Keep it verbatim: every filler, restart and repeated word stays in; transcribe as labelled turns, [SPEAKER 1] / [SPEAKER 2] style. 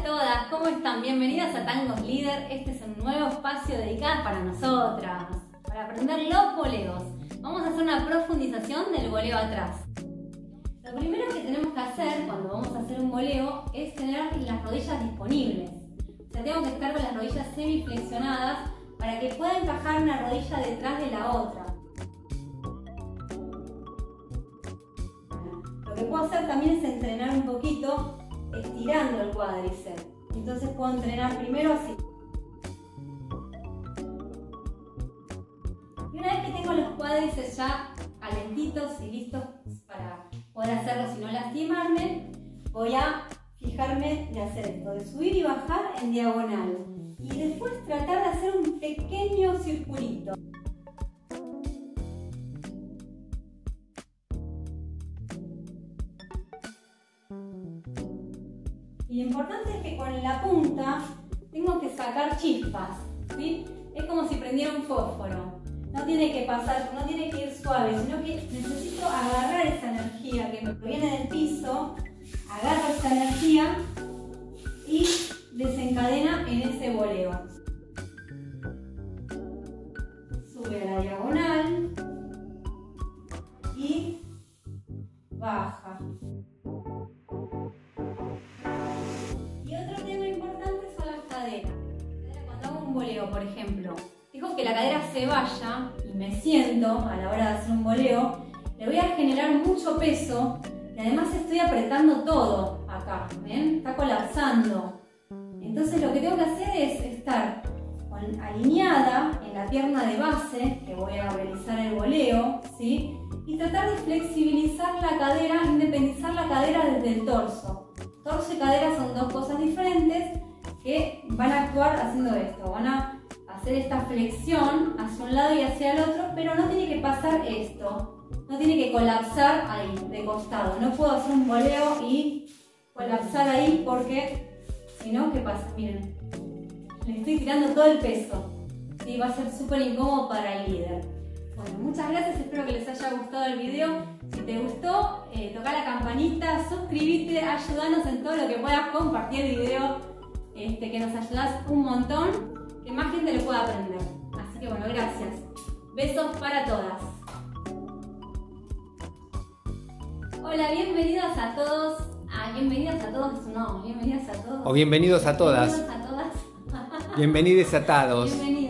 [SPEAKER 1] todas, ¿cómo están? Bienvenidas a Tangos Líder. Este es un nuevo espacio dedicado para nosotras, para aprender los voleos. Vamos a hacer una profundización del voleo atrás. Lo primero que tenemos que hacer cuando vamos a hacer un voleo es tener las rodillas disponibles. O sea, tengo que estar con las rodillas semiflexionadas para que pueda encajar una rodilla detrás de la otra. Lo que puedo hacer también es entrenar un poquito estirando el cuádriceps. Entonces puedo entrenar primero así. Y una vez que tengo los cuádriceps ya calentitos y listos para poder hacerlo sin no lastimarme, voy a fijarme de hacer esto, de subir y bajar en diagonal. Y después tratar de hacer un pequeño circulito. Y lo importante es que con la punta tengo que sacar chispas, ¿sí? Es como si prendiera un fósforo. No tiene que pasar, no tiene que ir suave, sino que necesito agarrar esa energía que me proviene del piso, agarro esa energía y desencadena en ese voleo. Sube a la diagonal y baja. Y otro tema importante son las caderas. Cuando hago un voleo, por ejemplo, dejo que la cadera se vaya y me siento a la hora de hacer un voleo, le voy a generar mucho peso y además estoy apretando todo acá, ¿ven? Está colapsando. Entonces lo que tengo que hacer es estar con, alineada en la pierna de base, que voy a realizar el voleo, ¿sí? Y tratar de flexibilizar la cadera, independizar la cadera desde el torso. Torso y cadera son dos cosas diferentes que van a actuar haciendo esto. Van a hacer esta flexión hacia un lado y hacia el otro, pero no tiene que pasar esto. No tiene que colapsar ahí, de costado. No puedo hacer un voleo y colapsar ahí porque, si no, ¿qué pasa? Miren, le estoy tirando todo el peso. ¿Sí? Va a ser súper incómodo para el líder. Bueno, muchas gracias, espero que les haya gustado el video. Si te gustó, eh, toca la campanita, suscríbete, ayúdanos en todo lo que puedas, compartir el video, este, que nos ayudas un montón, que más gente lo pueda aprender. Así que bueno, gracias. Besos para todas. Hola, bienvenidas a todos. Ah, bienvenidas a todos, no, bienvenidas a todos.
[SPEAKER 2] O bienvenidos a todas.
[SPEAKER 1] Bienvenidos a todas.
[SPEAKER 2] Bienvenidos a todos.
[SPEAKER 1] Bienvenidos.